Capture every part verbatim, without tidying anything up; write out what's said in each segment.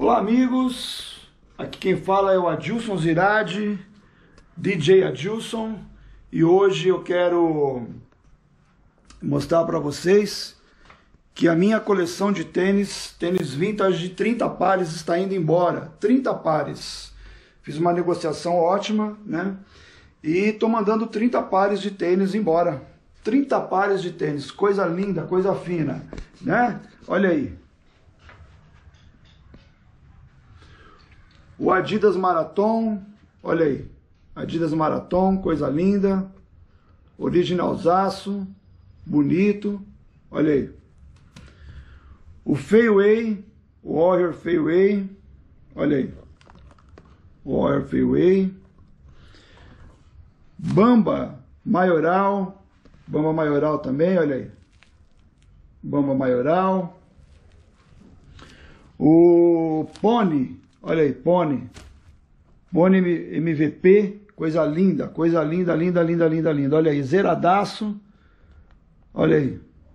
Olá amigos, aqui quem fala é o Adilson Ziradi, D J Adilson, e hoje eu quero mostrar para vocês que a minha coleção de tênis, tênis vintage de trinta pares está indo embora, trinta pares. Fiz uma negociação ótima, né? E tô mandando trinta pares de tênis embora. trinta pares de tênis, coisa linda, coisa fina, né? Olha aí. O Adidas Marathon, olha aí, Adidas Marathon, coisa linda, originalzaço, bonito, olha aí. O Fairway, o Warrior Fairway, olha aí, o Warrior Fairway. Bamba Maioral, Bamba Maioral também, olha aí, Bamba Maioral. O Pony, olha aí, Pony, Pony M V P, coisa linda, coisa linda, linda, linda, linda, linda. Olha aí, zeradaço, olha aí.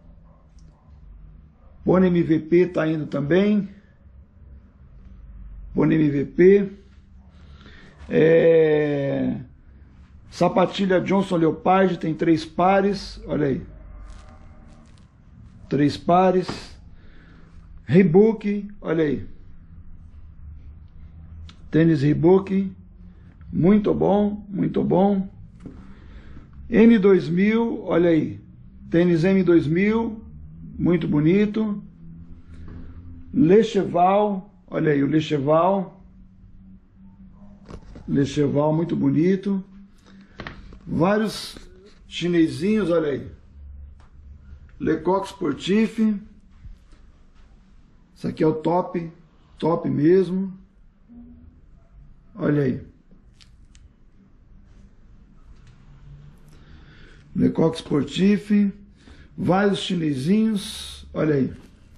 Pony M V P tá indo também. Pony M V P. É... Sapatilha Johnson Leopard, tem três pares, olha aí. Três pares. Reebok, olha aí. Tênis Reebok, muito bom, muito bom. M dois mil, olha aí, tênis M dois mil, muito bonito. Lecheval, olha aí o Lecheval, Lecheval muito bonito. Vários chinesinhos, olha aí. Lecoq Sportif, isso aqui é o top, top mesmo. Olha aí. Lecoq Sportif. Vários chinesinhos. Olha aí.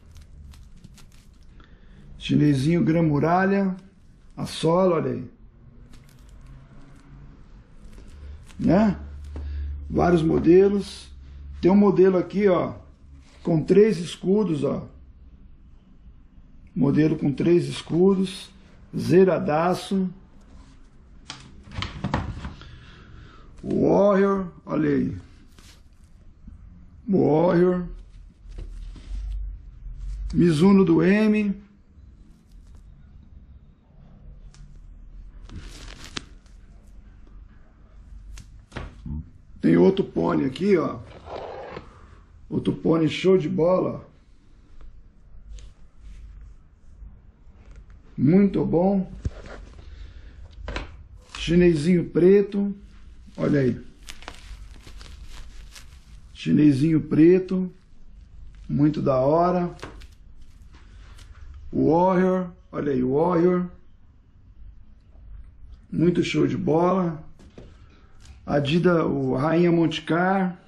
Chinesinho Gran Muralha. A sola, olha aí. Né? Vários modelos. Tem um modelo aqui, ó, com três escudos, ó. Modelo com três escudos. Zeradaço. Warrior, olha aí. Warrior. Mizuno do M. Tem outro Pony aqui, ó. Outro Pony show de bola. Muito bom. Chinesinho preto. Olha aí. Chinesinho preto. Muito da hora. Warrior. Olha aí, Warrior. Muito show de bola. Adidas, o Rainha Montecar.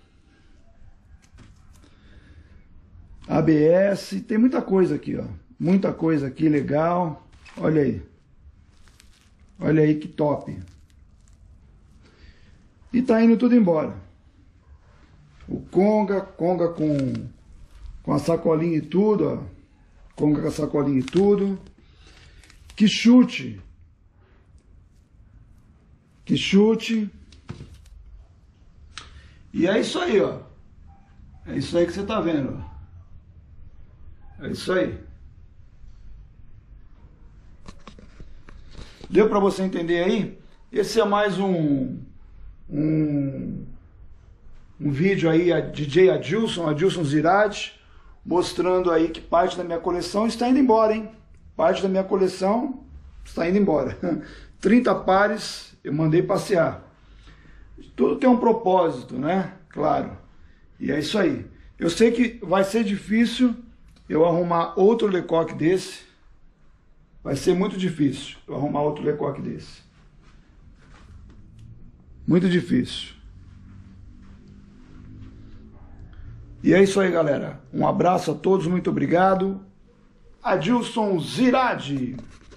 A B S. Tem muita coisa aqui, ó. Muita coisa aqui legal. Olha aí. Olha aí que top. E tá indo tudo embora. O Conga, Conga com, com a sacolinha e tudo, ó. Conga com a sacolinha e tudo. Que chute. Que chute. E é isso aí, ó. É isso aí que você tá vendo, ó. É isso aí. Deu para você entender aí? Esse é mais um, um, um vídeo aí, a D J Adilson, Adilson Ziradi, mostrando aí que parte da minha coleção está indo embora, hein? Parte da minha coleção está indo embora. trinta pares eu mandei passear. Tudo tem um propósito, né? Claro. E é isso aí. Eu sei que vai ser difícil eu arrumar outro Lecoq desse. Vai ser muito difícil eu arrumar outro Lecoq desse. Muito difícil. E é isso aí, galera. Um abraço a todos, muito obrigado. Adilson Ziradi.